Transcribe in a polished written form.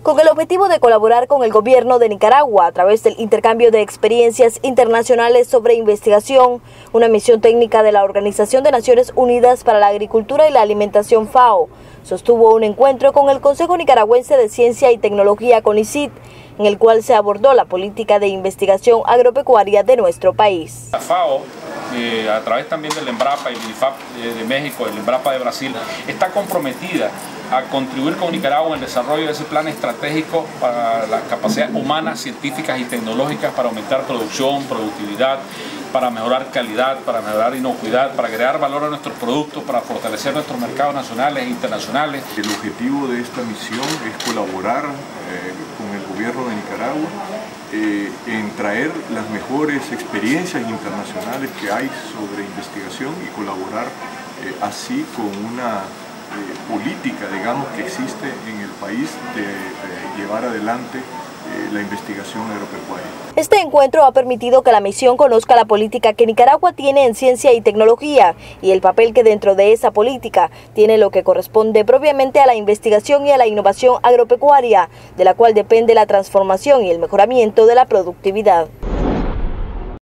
con el objetivo de colaborar con el gobierno de Nicaragua a través del intercambio de experiencias internacionales sobre investigación, una misión técnica de la Organización de Naciones Unidas para la Agricultura y la Alimentación FAO sostuvo un encuentro con el Consejo Nicaragüense de Ciencia y Tecnología CONICIT, en el cual se abordó la política de investigación agropecuaria de nuestro país. La FAO, a través también del EMBRAPA y el INIFAP de México, el EMBRAPA de Brasil, está comprometida a contribuir con Nicaragua en el desarrollo de ese plan estratégico para las capacidades humanas, científicas y tecnológicas para aumentar producción, productividad, para mejorar calidad, para mejorar inocuidad, para crear valor a nuestros productos, para fortalecer nuestros mercados nacionales e internacionales. El objetivo de esta misión es colaborar con el gobierno de Nicaragua en traer las mejores experiencias internacionales que hay sobre investigación y colaborar así con una política, digamos, que existe en el país de llevar adelante la investigación agropecuaria. Este encuentro ha permitido que la misión conozca la política que Nicaragua tiene en ciencia y tecnología y el papel que dentro de esa política tiene lo que corresponde propiamente a la investigación y a la innovación agropecuaria, de la cual depende la transformación y el mejoramiento de la productividad.